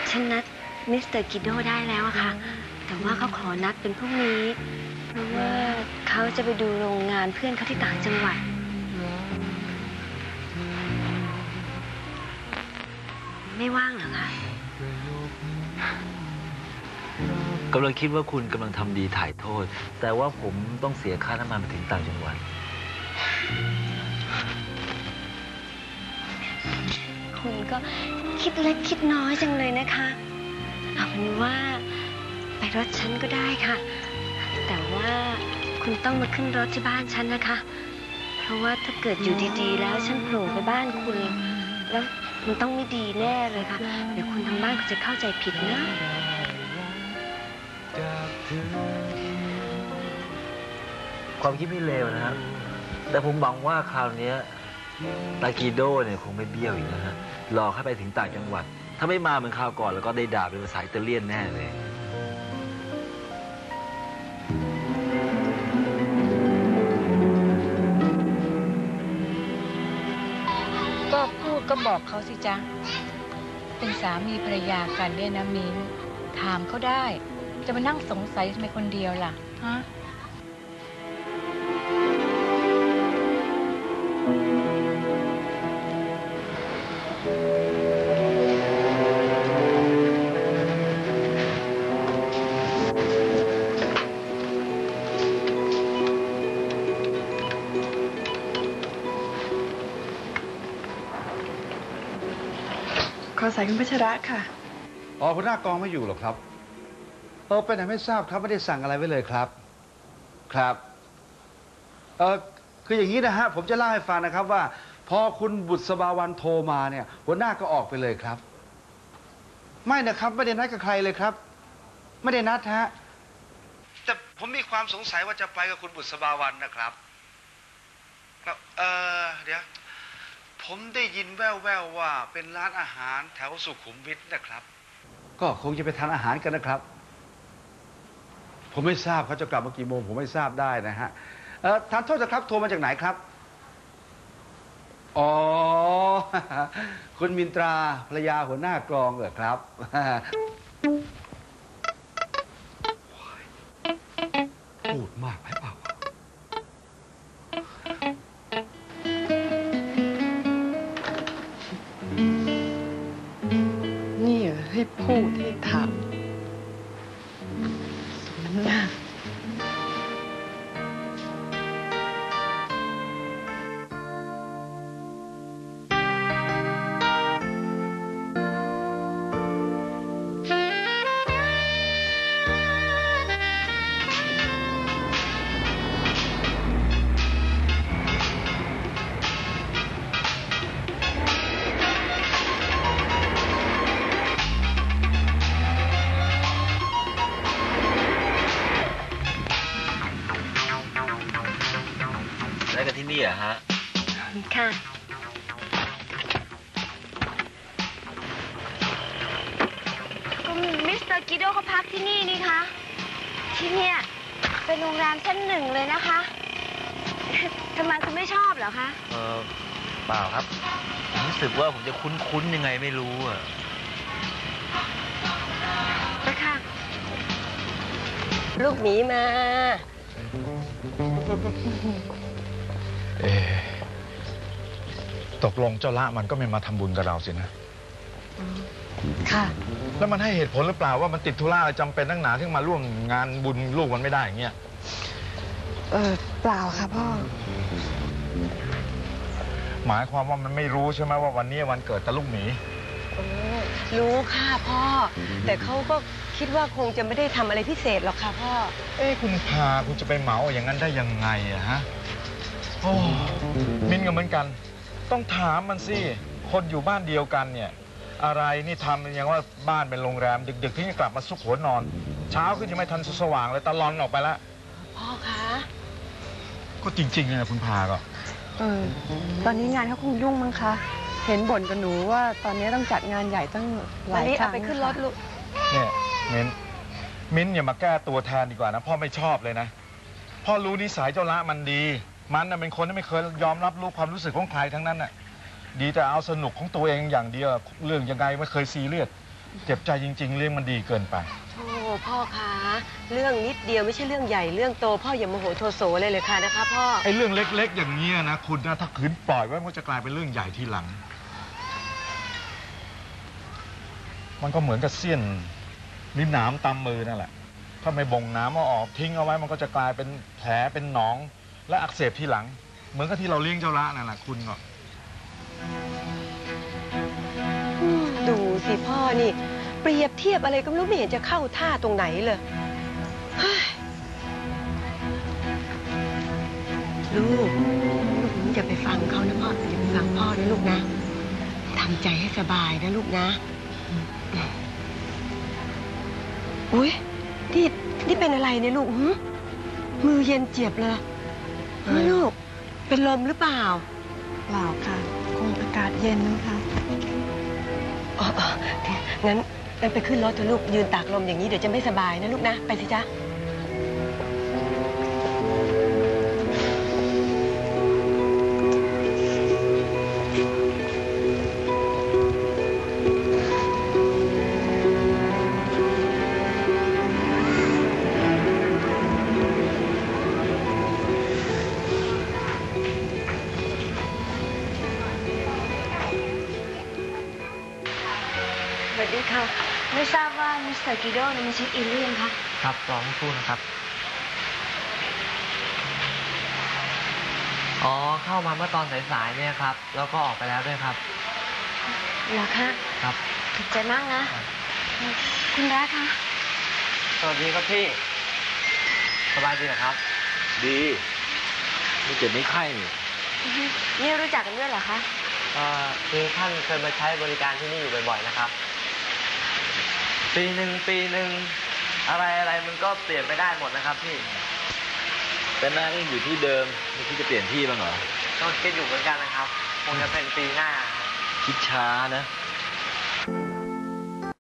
ฉันนัดมิสเตอร์กิโดได้แล้วอะค่ะแต่ว่าเขาขอนัดเป็นพรุ่งนี้เพราะว่าเขาจะไปดูโรงงานเพื่อนเขาที่ต่างจังหวัดไม่ว่างเหรอคะกำลังคิดว่าคุณกำลังทำดีถ่ายโทษแต่ว่าผมต้องเสียค่าน้ำมันไปถึงต่างจังหวัดคุณก็คิดเล็กคิดน้อยจังเลยนะคะเอาเป็นว่าไปรถฉันก็ได้ค่ะแต่ว่าคุณต้องมาขึ้นรถที่บ้านฉันนะคะเพราะว่าถ้าเกิดอยู่ดีๆแล้วฉันโผล่ไปบ้านคุณแล้วมันต้องไม่ดีแน่เลยค่ะเดี๋ยวคนทางบ้านเขาจะเข้าใจผิดนะความคิดไม่เลวนะครับแต่ผมหวังว่าคราวนี้ตากีโดเนี่ยคงไม่เบี้ยวอีกนะฮะรอให้ไปถึงต่างจังหวัดถ้าไม่มาเหมือนคราวก่อนแล้วก็ได้ด่าเป็นภาษาอิตาเลียนแน่เลยก็พูดก็บอกเขาสิจ๊ะเป็นสามีภรรยากันเนี่ยนะมิ้นถามเขาได้จะมานั่งสงสัยทำไมคนเดียวล่ะฮะขอสายคุณพัชระค่ะอ๋อหัวหน้ากองไม่อยู่หรอกครับไปไหนไม่ทราบครับไม่ได้สั่งอะไรไว้เลยครับครับคืออย่างนี้นะฮะผมจะเล่าให้ฟังนะครับว่าพอคุณบุษบาวันโทรมาเนี่ยหัวหน้าก็ออกไปเลยครับไม่นะครับไม่ได้นัดกับใครเลยครับไม่ได้นัดฮะแต่ผมมีความสงสัยว่าจะไปกับคุณบุษบาวันนะครับเดี๋ยวผมได้ยินแว่วๆว่าเป็นร้านอาหารแถวสุขุมวิทนะครับก็คงจะไปทานอาหารกันนะครับผมไม่ทราบเขาจะกลับมากี่โมงผมไม่ทราบได้นะฮะทานโทษนะครับโทรมาจากไหนครับอ๋อคุณมินตราภรรยาหัวหน้ากองเหรอครับพูดมากไปเปล่านี่ให้พูดให้ถามสมน้าได้กันที่นี่เหรอฮะค่ะก็มิสเตอร์กิโดเขาพักที่นี่นี่คะที่เนี่ยเป็นโรงแรมชั้นหนึ่งเลยนะคะทำไมคุณไม่ชอบเหรอคะเปล่าครับผมรู้สึกว่าผมจะคุ้นๆยังไงไม่รู้อ่ะค่ะลูกหมีมาตกลงเจ้าละมันก็ไม่มาทำบุญกับเราสินะค่ะแล้วมันให้เหตุผลหรือเปล่าว่ามันติดธุระอะไรจำเป็นตั้งหนาที่มาร่วมงานบุญลูกมันไม่ได้อย่างเงี้ยเปล่าค่ะพ่อหมายความว่ามันไม่รู้ใช่ไหมว่าวันนี้วันเกิดตาลูกหมีรู้ค่ะพ่อแต่เขาก็คิดว่าคงจะไม่ได้ทำอะไรพิเศษหรอกค่ะพ่อคุณพาคุณจะไปเหมาอย่างนั้นได้ยังไงอะฮะโอ้มินก็เหมือนกันต้องถามมันสิคนอยู่บ้านเดียวกันเนี่ยอะไรนี่ทำอย่างว่าบ้านเป็นโรงแรมดึกๆที่จะกลับมาซุกหัวนอนเช้าขึ้นยังไม่ทันสว่างเลยตะลอนออกไปแล้วพ่อคะก็จริงๆเลยนะคุณพาก็ตอนนี้งานเขาคงยุ่งมั้งคะเห็นบ่นกับหนูว่าตอนนี้ต้องจัดงานใหญ่ตั้งหลายครั้งเอาไปขึ้นรถลูกเนี่ยมิ้นอย่ามาแก้ตัวแทนดีกว่านะพ่อไม่ชอบเลยนะพ่อรู้นิสัยเจ้าละมันดีมันน่ะเป็นคนที่ไม่เคยยอมรับรู้ความรู้สึกของใครทั้งนั้นน่ะดีแต่เอาสนุกของตัวเองอย่างเดียวเรื่องยังไงไม่เคยซีเรียสเจ็บใจจริง ๆ เรื่องมันดีเกินไปโอ้พ่อคะเรื่องนิดเดียวไม่ใช่เรื่องใหญ่เรื่องโตพ่ออย่าโมโหโทโสเลยค่ะนะคะพ่อไอ้เรื่องเล็กๆ อย่างนี้ยนะคุณนะถ้าขืนปล่อยไว้มันจะกลายเป็นเรื่องใหญ่ทีหลัง มันก็เหมือนกับเสี้ยนลิ้นหนามตำมือนั่นแหละถ้าไม่บ่งน้ำเอาออกทิ้งเอาไว้มันก็จะกลายเป็นแผลเป็นหนองและอักเสบทีหลัง เหมือนกับที่เราเลี้ยงเจ้าละนั่นแหละคุณก็ดูสิพ่อนี่ เปรียบเทียบอะไรก็ไม่รู้ไม่เห็นจะเข้าท่าตรงไหนเลยเฮ้ยลูกอย่าไปฟังเขานะพ่ออย่าไปฟังพ่อนะลูกนะทำใจให้สบายนะลูกนะอุ๊ยนี่เป็นอะไรเนี่ยลูกมือเย็นเจียบเลยลูกเป็นลมหรือเปล่าเปล่าค่ะคงอากาศเย็นนะคะอ๋องั้นไปขึ้นรถเถอะลูกยืนตากลมอย่างนี้เดี๋ยวจะไม่สบายนะลูกนะไปสิจ๊ะสวัสดีค่ะไม่ทราบว่ามิสเตอร์กิโดมาเช็คอินหรือยังคะครับรอสักครู่นะครับอ๋อเข้ามาเมื่อตอนสายๆเนี่ยครับแล้วก็ออกไปแล้วด้วยครับเหรอคะครับขอบใจมากนะ คุณรักคะสวัสดีครับพี่สบายดีเหรอครับดีไม่เจ็บไม่ไข้นี่นี่รู้จักกันด้วยเหรอคะคือท่านเคยมาใช้บริการที่นี่อยู่บ่อยๆนะครับปีหนึ่งอะไรมันก็เปลี่ยนไปได้หมดนะครับพี่แต่นายก็ยังอยู่ที่เดิมไม่คิดจะเปลี่ยนที่บ้างเหรอก็คิดอยู่เหมือนกันนะครับคงจะเป็นปีหน้าครับคิดช้านะ